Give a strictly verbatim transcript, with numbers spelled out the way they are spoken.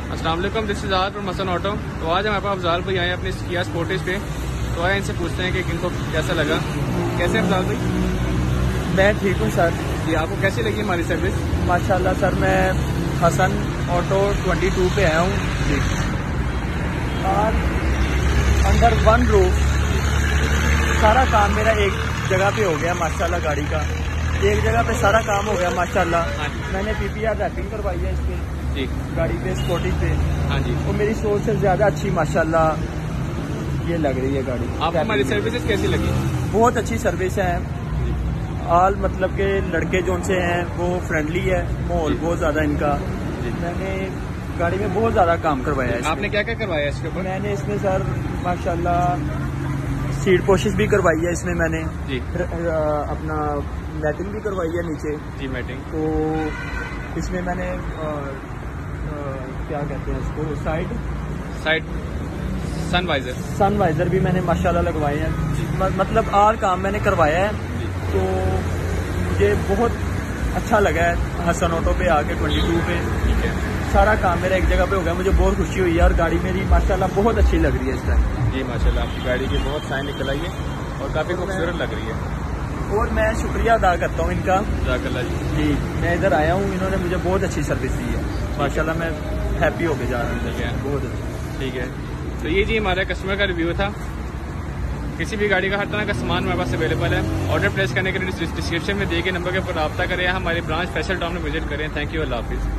अस्सलाम वालेकुम, this is R from Hasan auto. तो आज हमारे पास अफजाल भाई आए अपने किया स्पोर्टेज पे। तो आए इनसे पूछते हैं कि इनको कैसा लगा। कैसे अफजाल भाई? मैं ठीक हूँ सर। जी, आपको कैसी लगी हमारी सर्विस? माशाल्लाह सर, मैं हसन ऑटो बाईस पे आया हूँ जी। और अंडर वन रूफ सारा काम मेरा एक जगह पे हो गया माशाल्लाह। गाड़ी का एक जगह पे सारा काम हो गया माशाल्लाह। मैंने पीपीआर रैपिंग करवाई है इस पे जी, गाड़ी पे स्पोर्टेज पे। हाँ जी। वो मेरी सोच से ज्यादा अच्छी माशाल्लाह ये लग रही है गाड़ी। आपको हमारी सर्विसेज कैसी लगी? बहुत अच्छी सर्विस है। ऑल मतलब के लड़के जो उनसे हैं वो फ्रेंडली है, माहौल बहुत ज्यादा इनका। मैंने गाड़ी में बहुत ज्यादा काम करवाया है। आपने क्या क्या करवाया इसके ऊपर? मैंने इसमें सर माशाल्लाह सीट पोशिश भी करवाई है इसमें मैंने जी। अपना मैटिंग भी करवाई है नीचे जी, मैटिंग। तो इसमें मैंने आ, आ, क्या कहते हैं इसको, साइड साइड सनवाइजर सनवाइजर भी मैंने माशाल्लाह लगवाए हैं। म- मतलब आल काम मैंने करवाया है। तो मुझे बहुत अच्छा लगा है हसन ऑटो पे आके बाईस पे। ठीक है सारा काम मेरा एक जगह पे हो गया, मुझे बहुत खुशी हुई है। और गाड़ी मेरी माशाल्लाह बहुत अच्छी लग रही है इस टाइम। जी, माशाल्लाह आपकी गाड़ी की बहुत शाइन निकल आई है और काफी खूबसूरत लग रही है। और मैं शुक्रिया अदा करता हूँ इनका। जज़ाकल्लाह जी। जी, मैं इधर आया हूँ, इन्होंने मुझे बहुत अच्छी सर्विस दी है माशाल्लाह। मैं हैप्पी होके जा रहा हूँ। ठीक है, बहुत अच्छा। ठीक है। तो ये जी हमारा कस्टमर का रिव्यू था। किसी भी गाड़ी का हर तरह का सामान हमारे पास अवेलेबल है। ऑर्डर प्लेस करने के लिए डिस्क्रिप्शन में दिए गए नंबर के ऊपर रब्ता करें, हमारी ब्रांच फैसल टाउन में विजिट करें। थैंक यू, अल्लाह हाफिज़।